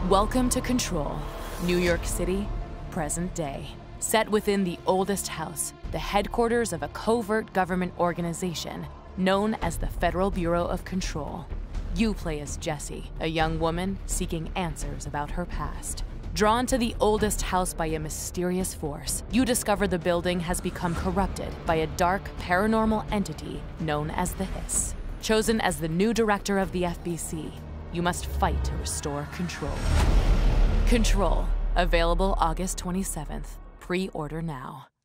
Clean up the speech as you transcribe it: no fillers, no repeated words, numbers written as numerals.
Welcome to Control, New York City, present day. Set within the oldest house, the headquarters of a covert government organization known as the Federal Bureau of Control. You play as Jessie, a young woman seeking answers about her past. Drawn to the oldest house by a mysterious force, you discover the building has become corrupted by a dark, paranormal entity known as the Hiss. Chosen as the new director of the FBC, you must fight to restore control. Control, available August 27th. Pre-order now.